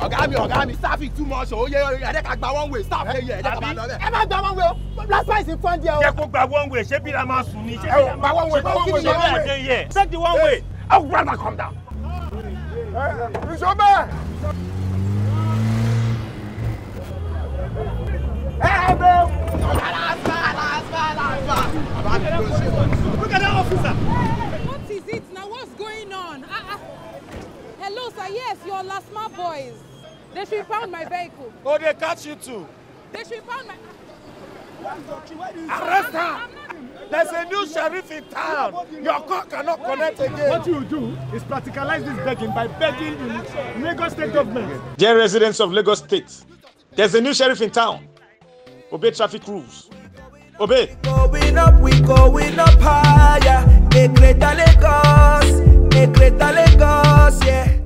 Ọ̀gá mi, traffic too much. Oh yeah, I think I gba one way. Stop here. Ẹ má gba one way. Last time in front there. Jẹ́ kó gba one way. Ṣé bí la máa sùn ni? Gba one way. Take the one way. I would rather come down. Ìṣọ́bẹ̀. Look at that officer. What is it now? What's going on? Hello, sir. Yes, you're Lasma boys. They should pound my vehicle. Oh, they catch you too. They should pound my... Arrest her! There's a new sheriff in town. Your car cannot connect again. What you do is practicalize this begging by begging in Lagos State government. Dear residents of Lagos State, there's a new sheriff in town. Obey traffic rules. Obey. We going up higher. A greater Lagos, yeah.